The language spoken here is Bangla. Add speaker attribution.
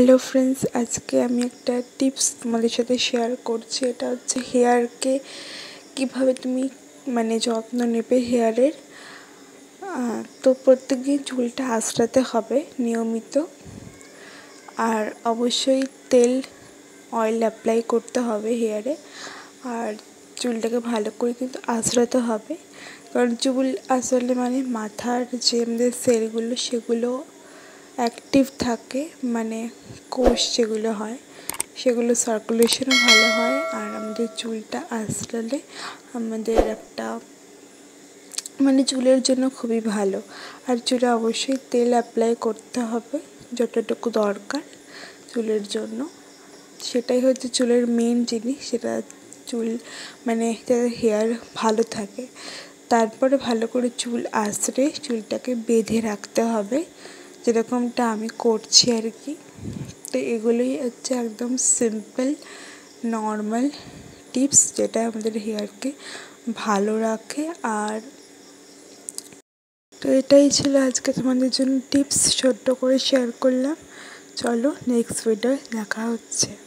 Speaker 1: হ্যালো ফ্রেন্ডস, আজকে আমি একটা টিপস তোমাদের সাথে শেয়ার করছি। এটা হচ্ছে হেয়ারকে কিভাবে তুমি যত্ন নেবে হেয়ারের। তো প্রত্যেকদিন চুলটা আঁচড়াতে হবে নিয়মিত, আর অবশ্যই অয়েল অ্যাপ্লাই করতে হবে হেয়ারে। আর চুলটাকে ভালো করে কিন্তু আঁচড়াতে হবে, কারণ চুল আঁচড়ালে মাথার যে আমাদের সেলগুলো সেগুলো অ্যাক্টিভ থাকে, কোষ যেগুলো হয় সেগুলো সার্কুলেশনও ভালো হয়। আর আমাদের চুলটা আঁচড়ালে আমাদের একটা চুলের জন্য খুবই ভালো। আর চুলে অবশ্যই তেল অ্যাপ্লাই করতে হবে যতটুকু দরকার চুলের জন্য। সেটাই হচ্ছে চুলের মেন জিনিস, সেটা চুল যাতে হেয়ার ভালো থাকে। তারপরে ভালো করে চুল আঁচড়ে চুলটাকে বেঁধে রাখতে হবে, যেরকমটা আমি করছি আর কি। তো এগুলোই হচ্ছে একদম সিম্পল নর্মাল টিপস, যেটা আমাদের হেয়ারকে ভালো রাখে। আর তো এটাই ছিল আজকে তোমাদের জন্য টিপস, ছোট্ট করে শেয়ার করলাম। চলো নেক্সট ভিডিও দেখা হচ্ছে।